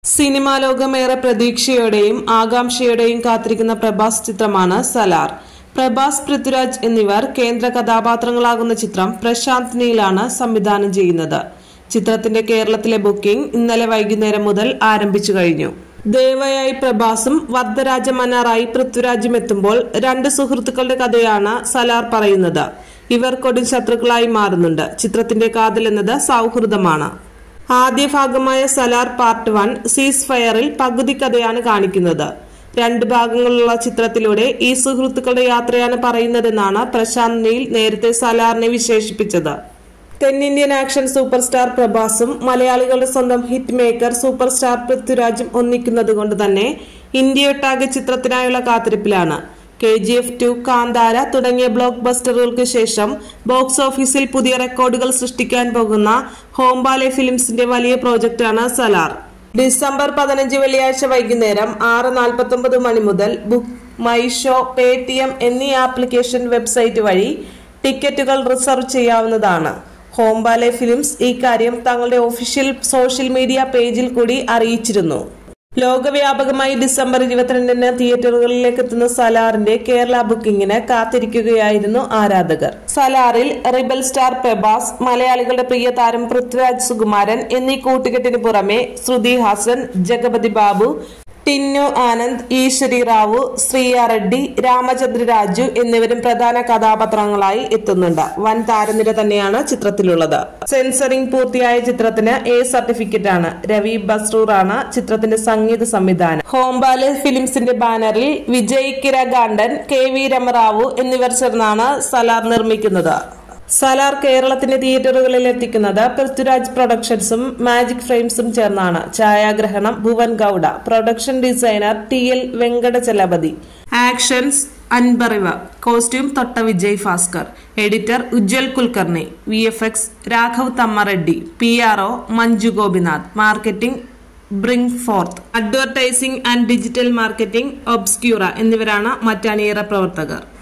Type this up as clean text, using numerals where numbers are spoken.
Cinema ലോകമേറെ പ്രതീക്ഷയോടെയും ആകാംക്ഷയോടെയും കാത്തിരിക്കുന്ന പ്രഭാസ് ചിത്രമാണ് സലാർ. പ്രഭാസ്, പൃഥ്വിരാജ് എന്നിവർ കേന്ദ്ര കഥാപാത്രങ്ങളാകുന്ന ചിത്രം പ്രശാന്ത് നീലാണ് സംവിധാനം ചെയ്യുന്നത്. ചിത്രത്തിന്റെ കേരളത്തിലെ ബുക്കിംഗ് ഇന്നലെ വൈകുന്നേരം മുതൽ ആരംഭിച്ചു കഴിഞ്ഞു. ദേവയായി പ്രഭാസും വർദ്ധരാജ മന്നാറായി പൃഥ്വിരാജും എത്തുമ്പോൾ രണ്ട് സുഹൃത്തുക്കളുടെ കഥയാണ് സലാർ പറയുന്നത്. ഇവർ കൊടും ശത്രുക്കളായി മാറുന്നുണ്ട്. ചിത്രത്തിന്റെ കാതൽ എന്നത് സൗഹൃദമാണ്. ആദ്യ ഭാഗമായ സലാർ പാർട്ട് 1 സീസ് ഫയറിൽ പകുതി കഥയാണ് കാണിക്കുന്നത്. 2 ഭാഗങ്ങളുള്ള ചിത്രത്തിലൂടെ ഈ സുഹൃത്തുക്കളുടെ യാത്രയാണ് പറയുന്നതെന്നാണ് പ്രശാന്ത് നീൽ നേരത്തെ സലാറിനെ വിശേഷിപ്പിച്ചത്. തെന്നിന്ത്യൻ ആക്ഷൻ സൂപ്പർ സ്റ്റാർ പ്രഭാസും മലയാളികളുടെ സ്വന്തം ഹിറ്റ് മേക്കർ സൂപ്പർ സ്റ്റാർ പൃഥ്വിരാജും ഒന്നിക്കുന്നത് കൊണ്ട് തന്നെ ഇന്ത്യയൊട്ടാകെ ചിത്രത്തിനായുള്ള കാത്തിരിപ്പിലാണ്. KGF 2, കാന്താര തുടങ്ങിയ ബ്ലോക്ക് ബസ്റ്ററുകൾക്ക് ശേഷം ബോക്സ് ഓഫീസിൽ പുതിയ റെക്കോർഡുകൾ സൃഷ്ടിക്കാൻ പോകുന്ന ഹോംബാലെ ഫിലിംസിന്റെ വലിയ പ്രോജക്റ്റാണ് സലാർ. ഡിസംബർ 15 വെള്ളിയാഴ്ച വൈകുന്നേരം 6:49 മണി മുതൽ ബുക്ക് മൈ ഷോ, Paytm എന്നീ ആപ്ലിക്കേഷൻ വെബ്സൈറ്റ് വഴി ടിക്കറ്റുകൾ റിസർവ് ചെയ്യാവുന്നതാണ്. ഹോംബാലെ ഫിലിംസ് ഇക്കാര്യം തങ്ങളുടെ ഒഫീഷ്യൽ സോഷ്യൽ മീഡിയ പേജിൽ കൂടി അറിയിച്ചിരുന്നു. ലോകവ്യാപകമായി ഡിസംബർ 22-ന് തിയേറ്ററുകളിലേക്ക് എത്തുന്ന സലാറിന്റെ കേരള ബുക്കിംഗിന് കാത്തിരിക്കുകയായിരുന്നു ആരാധകർ. സലാറിൽ റിബൽ സ്റ്റാർ പ്രഭാസ്, മലയാളികളുടെ പ്രിയ താരം പൃഥ്വിരാജ് സുകുമാരൻ എന്നീ കൂട്ടുകെട്ടിന് പുറമെ ശ്രുതി ഹാസൻ, ജഗപതി ബാബു, ടിന്നു ആനന്ദ്, ഈശ്വരി റാവു, ശ്രീയ റെഡ്ഡി, രാമചന്ദ്ര രാജു എന്നിവരും പ്രധാന കഥാപാത്രങ്ങളായി എത്തുന്നുണ്ട്. വൻ താരനിര തന്നെയാണ് ചിത്രത്തിലുള്ളത്. സെൻസറിംഗ് പൂർത്തിയായ ചിത്രത്തിന് A സർട്ടിഫിക്കറ്റ് ആണ്. രവി ബസ്രൂർ ആണ് ചിത്രത്തിന്റെ സംഗീത സംവിധാനം. ഹോംബാലെ ഫിലിംസിന്റെ ബാനറിൽ വിജയ് കിരഗാണ്ടൻ, KV രമറാവു എന്നിവർ ചേർന്നാണ് സലാർ നിർമ്മിക്കുന്നത്. സലാർ കേരളത്തിന്റെ തിയേറ്ററുകളിൽ എത്തിക്കുന്നത് പൃഥ്വിരാജ് പ്രൊഡക്ഷൻസും മാജിക് ഫ്രെയിംസും ചേർന്നാണ്. ഛായാഗ്രഹണം Bhuvan Gowda, production designer TL Venkatachalapathi, actions Anbariv, costume Thota Vijay Bhaskar, editor Ujwal Kulkarni, VFX Raghav Thammareddy, PRO Manju Gopinath, marketing bring forth, advertising and digital marketing obscura എന്നിവരാണ് മറ്റ് അണിയറ പ്രവർത്തകർ.